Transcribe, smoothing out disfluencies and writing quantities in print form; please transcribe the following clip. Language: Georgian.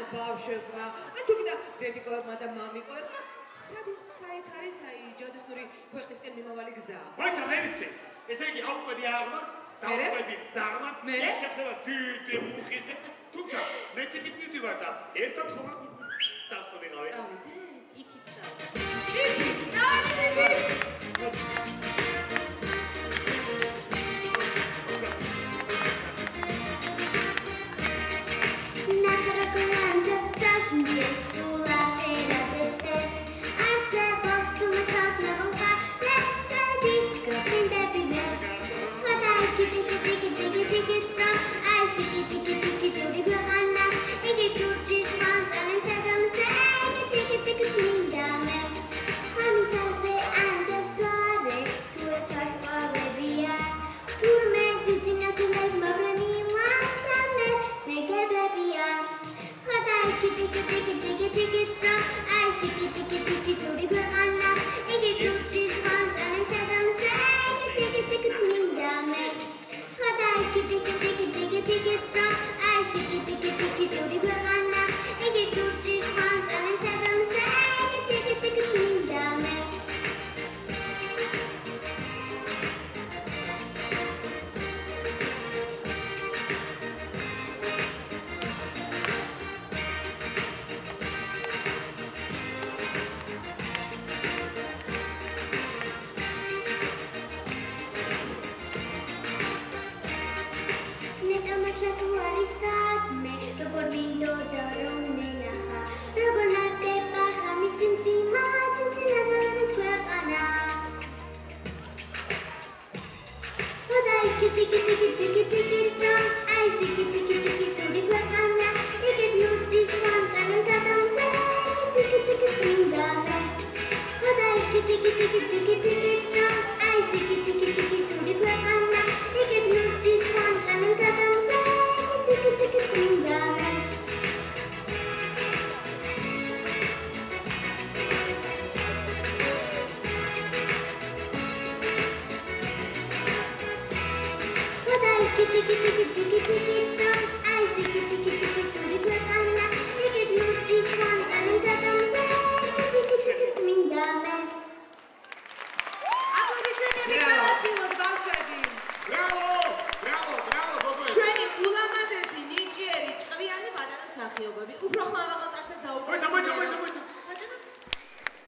ბავშვებმა, ან თუ კიდე დედიკოებმა და მამიკოებმა, საით არის ჯადოსნური ქვეყნისკენ მიმავალი გზა? მაიცა მე ვიცი. ესე იგი აუყვები აღმართ, დაუყვები დაღმართ, შეხება დიდი მუხის. თუმცა მეც იქით მივდივარ და ერთად ხომ წავსულიყავი. წავიდეთ, იქით წავიდეთ. Tiki tiki tiki tiki tiki